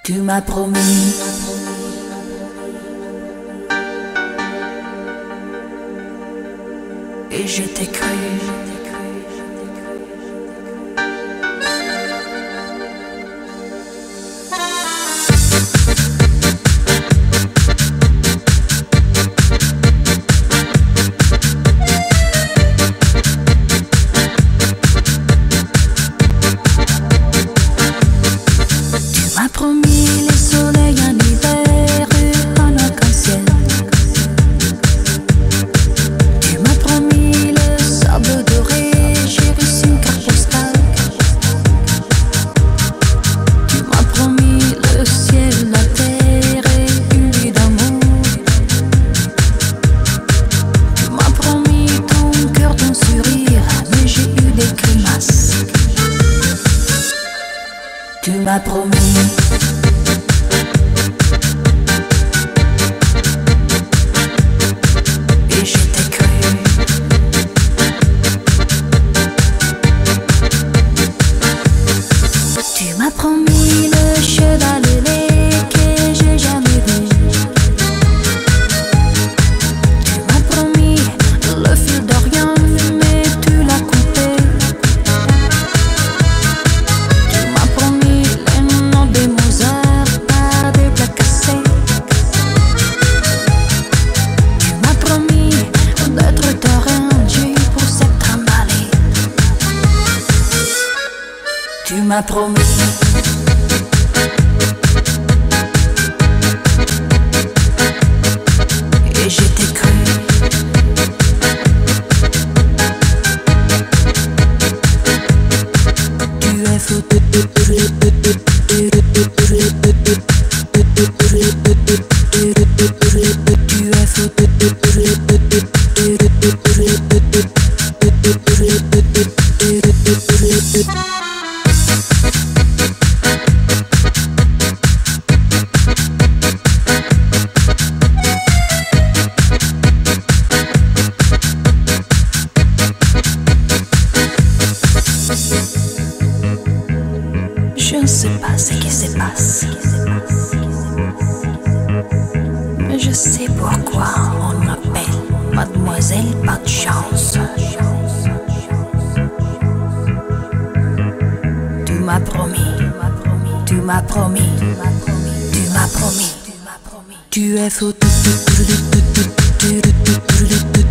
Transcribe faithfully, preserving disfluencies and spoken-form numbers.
Tu m'as promis et je t'ai cru. Tu m'as promis le soleil en hiver, un arc-en-ciel. Tu m'as promis le sable doré, j'ai reçu une carte postale. Tu m'as promis le ciel, la terre et une vie d'amour. Tu m'as promis ton cœur, ton sourire, mais j'ai eu des grimaces. Tu m'as promis et je t'ai cru. Tu m'as promis le cheval ailé que j'ai jamais vu. Tu m'as promis le fil d'Orient, mais tu l'as coupé. Tu m'as promis les noms de Mozart par des plats cassés. Tu m'as promis d'être terrain Dieu pour s'être trimballé. Tu m'as promis et je t'ai cru. Tu es fou. Tu es fou. Je ne sais pas ce qui se passe, mais je sais pourquoi on m'appelle Mademoiselle Pas de Chance. Tu m'as promis, tu m'as promis, tu m'as promis, tu es fou.